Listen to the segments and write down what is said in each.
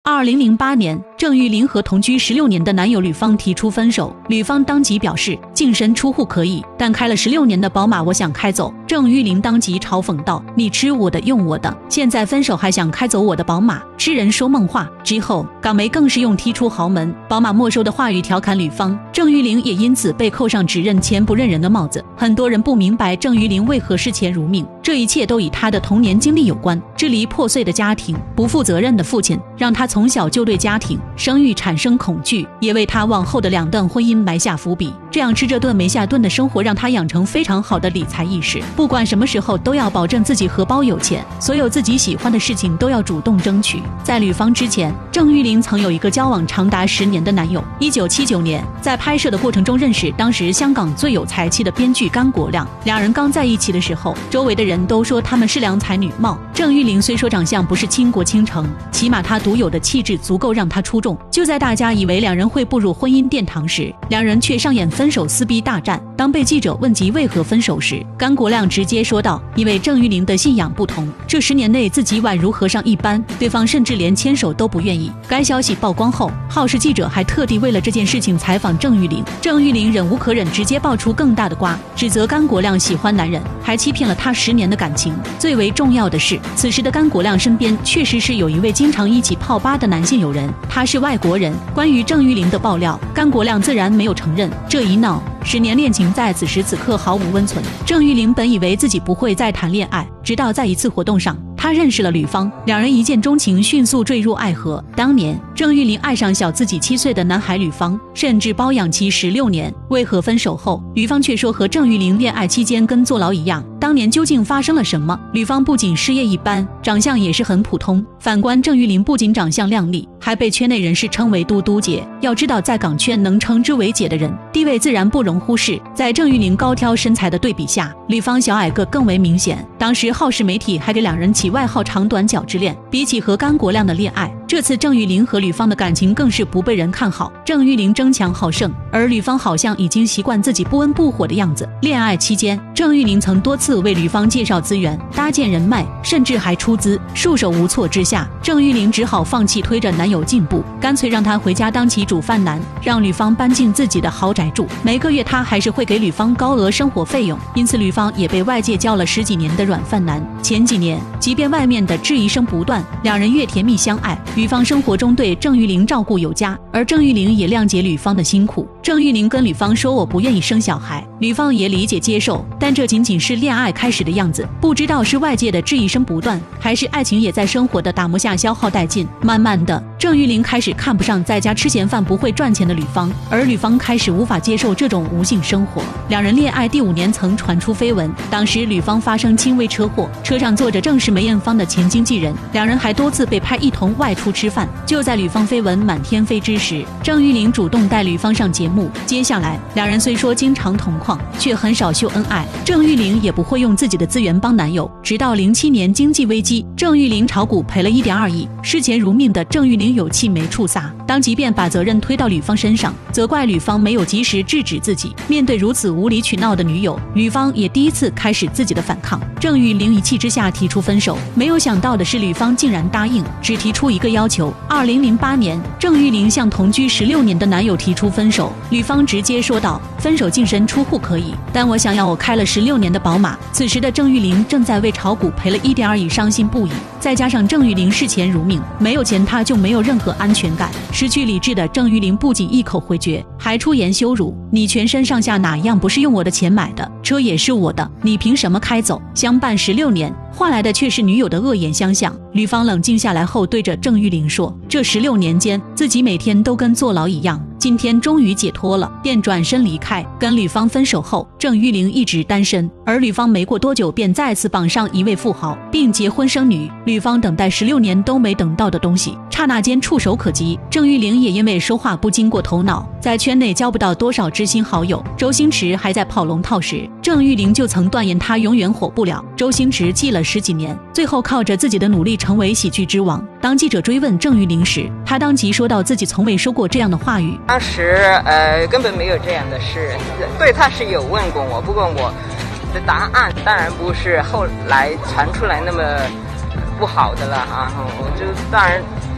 2008年，郑玉玲和同居16年的男友吕方提出分手，吕方当即表示净身出户可以，但开了16年的宝马我想开走。郑玉玲当即嘲讽道：“你吃我的用我的，现在分手还想开走我的宝马，痴人说梦话。”之后，港媒更是用踢出豪门、宝马没收的话语调侃吕方，郑玉玲也因此被扣上只认钱不认人的帽子。很多人不明白郑玉玲为何视钱如命，这一切都与她的童年经历有关。支离破碎的家庭，不负责任的父亲，让她从小就对家庭、生育产生恐惧，也为她往后的2段婚姻埋下伏笔。这样吃这顿没下顿的生活，让她养成非常好的理财意识，不管什么时候都要保证自己荷包有钱，所有自己喜欢的事情都要主动争取。在吕方之前，郑玉玲曾有一个交往长达10年的男友。1979年，在拍摄的过程中认识当时香港最有才气的编剧甘国亮。两人刚在一起的时候，周围的人都说他们是郎才女貌。郑玉玲虽说长相不是倾国倾城，起码她独有的气质足够让她出众。就在大家以为两人会步入婚姻殿堂时，两人却上演分手撕逼大战。当被记者问及为何分手时，甘国亮直接说道：“因为郑玉玲的信仰不同，这10年内自己宛如和尚一般，对方甚至连牵手都不愿意。”该消息曝光后，好事记者还特地为了这件事情采访郑玉玲。郑玉玲忍无可忍，直接爆出更大的瓜，指责甘国亮喜欢男人，还欺骗了他10年的感情。最为重要的是，此时的甘国亮身边确实是有一位经常一起泡吧的男性友人，他是外国人。关于郑玉玲的爆料，甘国亮自然没有承认。这一闹，10年恋情在此时此刻毫无温存。郑玉玲本以为自己不会再谈恋爱，直到在一次活动上，她认识了吕方，两人一见钟情，迅速坠入爱河。当年，郑玉玲爱上小自己7岁的男孩吕方，甚至包养其16年。为何分手后，吕方却说和郑玉玲恋爱期间跟坐牢一样？当年究竟发生了什么？吕方不仅事业一般，长相也是很普通。反观郑玉玲，不仅长相靓丽，还被圈内人士称为嘟嘟姐。要知道，在港圈能称之为姐的人，地位自然不容忽视。在郑玉玲高挑身材的对比下，吕方小矮个更为明显。当时好事媒体还给两人起外号长短脚之恋。比起和甘国亮的恋爱，这次郑玉玲和吕方的感情更是不被人看好。郑玉玲争强好胜，而吕方好像已经习惯自己不温不火的样子。恋爱期间，郑玉玲曾多次为吕方介绍资源，搭建人脉，甚至还出资。束手无措之下，郑玉玲只好放弃推着男友进步，干脆让他回家当起煮饭男，让吕方搬进自己的豪宅住。每个月他还是会给吕方高额生活费用，因此吕方也被外界叫了10几年的软饭男。前几年，即便外面的质疑声不断，两人越甜蜜相爱，吕方生活中对郑玉玲照顾有加，而郑玉玲也谅解吕方的辛苦。郑玉玲跟吕方说：“我不愿意生小孩。”吕方也理解接受，但这仅仅是恋爱开始的样子，不知道是外界的质疑声不断，还是爱情也在生活的打磨下消耗殆尽。慢慢的，郑玉玲开始看不上在家吃闲饭不会赚钱的吕方，而吕方开始无法接受这种无性生活。两人恋爱第5年曾传出绯闻，当时吕方发生轻微车祸，车上坐着正是梅艳芳的前经纪人，两人还多次被拍一同外出吃饭。就在吕方绯闻满天飞之时，郑玉玲主动带吕方上节目。接下来，两人虽说经常同框，却很少秀恩爱。郑玉玲也不会用自己的资源帮男友。直到07年经济危机，郑玉玲炒股赔了1.2亿，视钱如命的郑玉玲有气没处撒，当即便把责任推到吕方身上，责怪吕方没有及时制止自己。面对如此无理取闹的女友，吕方也第一次开始自己的反抗。郑玉玲一气之下提出分手，没有想到的是吕方竟然答应，只提出一个要求。2008年，郑玉玲向同居16年的男友提出分手，吕方直接说道：“分手净身出户可以，但我想要我开了16年的宝马。”此时的郑玉玲正在为炒股赔了1.2亿伤心不已，再加上郑玉玲视钱如命，没有钱她就没有任何安全感。失去理智的郑玉玲不仅一口回绝，还出言羞辱：“你全身上下哪样不是用我的钱买的？车也是我的，你凭什么开走？”相伴16年，换来的却是女友的恶言相向。吕方冷静下来后，对着郑玉玲说：“这16年间，自己每天都跟坐牢一样，今天终于解脱了。”便转身离开。跟吕方分手后，郑玉玲一直单身，而吕方没过多久便再次绑上一位富豪，并结婚生女。吕方等待16年都没等到的东西，刹那间触手可及。郑玉玲也因为说话不经过头脑，在圈内交不到多少知心好友。周星驰还在跑龙套时，郑玉玲就曾断言他永远火不了。周星驰记了10几年，最后靠着自己的努力成为喜剧之王。当记者追问郑玉玲时，他当即说到自己从未说过这样的话语。 当时根本没有这样的事，对，他是有问过我，不过我的答案当然不是后来传出来那么不好的了啊，我就当然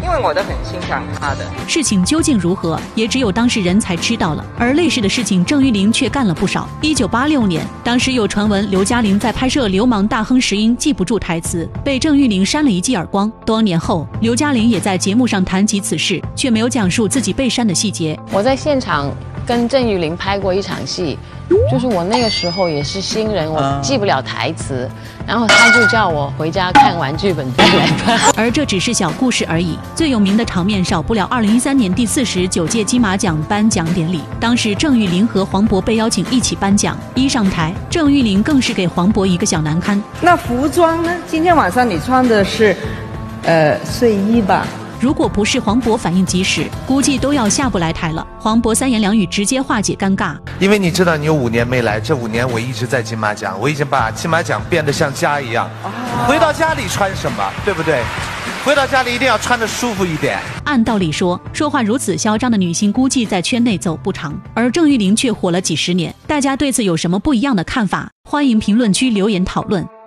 因为我都很欣赏她的。 事情究竟如何，也只有当事人才知道了。而类似的事情，郑裕玲却干了不少。1986年，当时有传闻刘嘉玲在拍摄《流氓大亨》时因记不住台词，被郑裕玲扇了一记耳光。多年后，刘嘉玲也在节目上谈及此事，却没有讲述自己被扇的细节。 我在现场跟郑裕玲拍过一场戏，就是我那个时候也是新人，我记不了台词，然后他就叫我回家看完剧本再来拍。 而这只是小故事而已，最有名的场面少不了2013年第49届金马奖颁奖典礼。当时郑裕玲和黄渤被邀请一起颁奖，一上台，郑裕玲更是给黄渤一个小难堪。 那服装呢？今天晚上你穿的是，睡衣吧？ 如果不是黄渤反应及时，估计都要下不来台了。黄渤3言2语直接化解尴尬。 因为你知道你有5年没来，这5年我一直在金马奖，我已经把金马奖变得像家一样。回到家里穿什么，对不对？回到家里一定要穿得舒服一点。 按道理说，说话如此嚣张的女星估计在圈内走不长，而郑裕玲却火了几10年。大家对此有什么不一样的看法？欢迎评论区留言讨论。